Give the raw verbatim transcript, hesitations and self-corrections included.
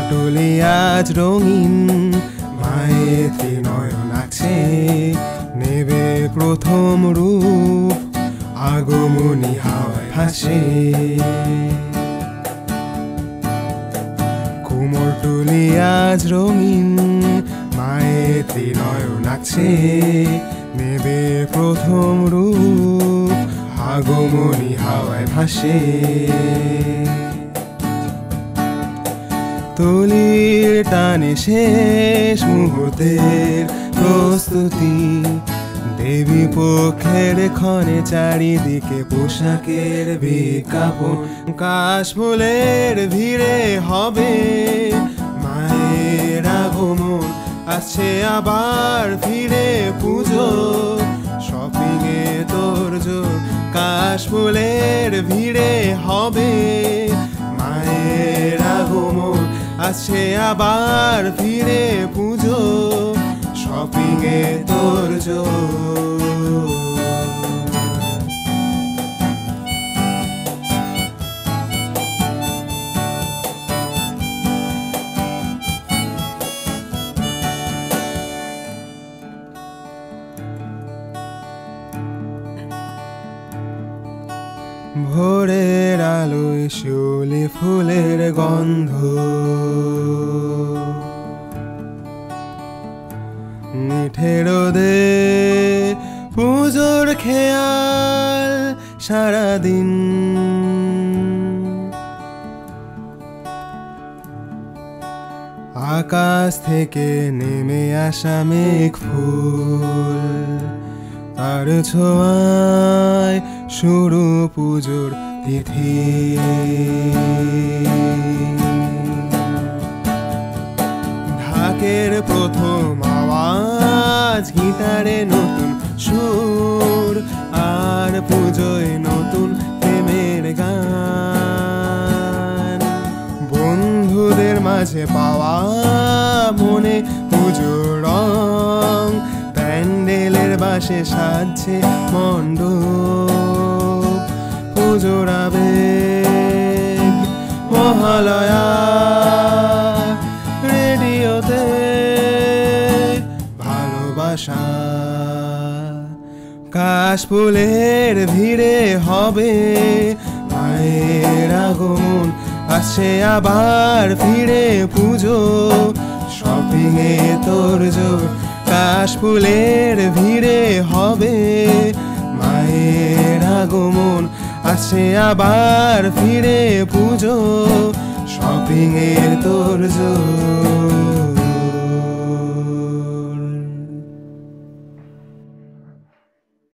কুমোরটুলি আজ রঙিন, মায়ের ত্রিনয়ন আছে নেবে প্রথম রূপ, আগমনী হাওয়ায় ভাসে। কুমোরটুলি আজ রঙিন, মায়ের ত্রিনয়ন আছে নেবে প্রথম রূপ, আগমনী হাওয়ায় ভাসে। তলির টানে শেষ মুহূর্তের প্রস্তুতি, দেবী পক্ষের ক্ষণে চারিদিকে পোশাকের বিজ্ঞাপন। কাশফুলের ভিড়ে হবে মায়ের আগমন, আসছে আবার ফিরে পুজো, শপিং এ তোড়জোড়। কাশফুলের ভিড়ে হবে মায়ের আগমন, আসছে আবার ফিরে পুজো, শপিং এ তোড়জোড়। ভোরের আলোয় শিউলি ফুলের গন্ধ, মিঠে রোদে পুজোর খেয়াল সারাদিন। আকাশ থেকে নেমে আসা মেঘ ফুল, তার ছোঁয়ায় শুরু পুজোর তিথি। ঢাকের প্রথম আওয়াজ, গিটারে নতুন সুর, আর পুজোয় নতুন প্রেমের গান। বন্ধুদের মাঝে পাওয়া মনে পুজোর রং, প্যান্ডেলের বাসে সাজছে মণ্ডপ। পুজোর আবেগ মহালয়া, রেডিওতে ভালোবাসা। কাশফুলের ভিড়ে হবে মায়ের আগমন, আসছে আবার ফিরে পুজো, শপিং এ তোড়জোড়। কাশফুলের ভিড়ে হবে মায়ের আগমন, আসছে আবার ফিরে পুজো, শপিং এর তোড়জোড়।